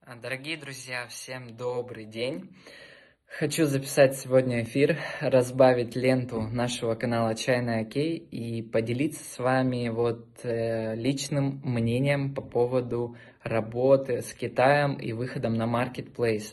Дорогие друзья, всем добрый день! Хочу записать сегодня эфир, разбавить ленту нашего канала Чайный Окей и поделиться с вами личным мнением по поводу работы с Китаем и выходом на Marketplace.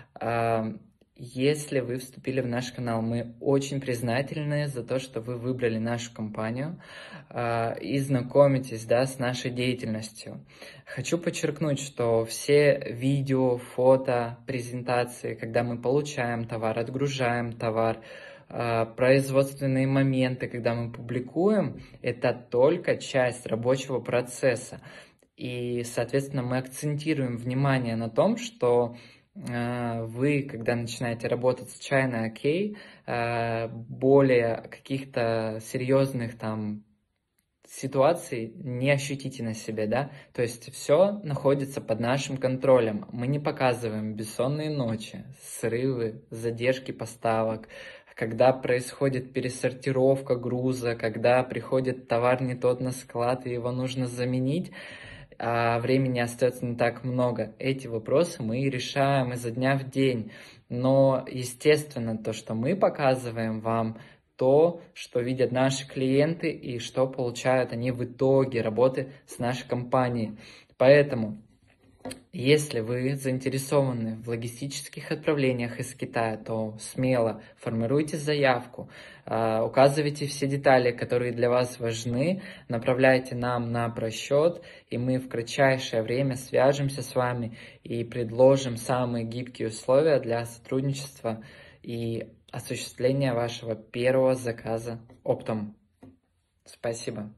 Если вы вступили в наш канал, мы очень признательны за то, что вы выбрали нашу компанию и знакомитесь, с нашей деятельностью. Хочу подчеркнуть, что все видео, фото, презентации, когда мы получаем товар, отгружаем товар, производственные моменты, когда мы публикуем, это только часть рабочего процесса. И, соответственно, мы акцентируем внимание на том, что вы, когда начинаете работать с Чайный Окей, более каких-то серьезных ситуаций не ощутите на себе, То есть все находится под нашим контролем. Мы не показываем бессонные ночи, срывы, задержки поставок, когда происходит пересортировка груза, когда приходит товар не тот на склад и его нужно заменить, а времени остается не так много. Эти вопросы мы решаем изо дня в день. Но, естественно, то, что мы показываем вам, то, что видят наши клиенты и что получают они в итоге работы с нашей компанией. Поэтому, если вы заинтересованы в логистических отправлениях из Китая, то смело формируйте заявку, указывайте все детали, которые для вас важны, направляйте нам на просчет, и мы в кратчайшее время свяжемся с вами и предложим самые гибкие условия для сотрудничества и осуществления вашего первого заказа оптом. Спасибо.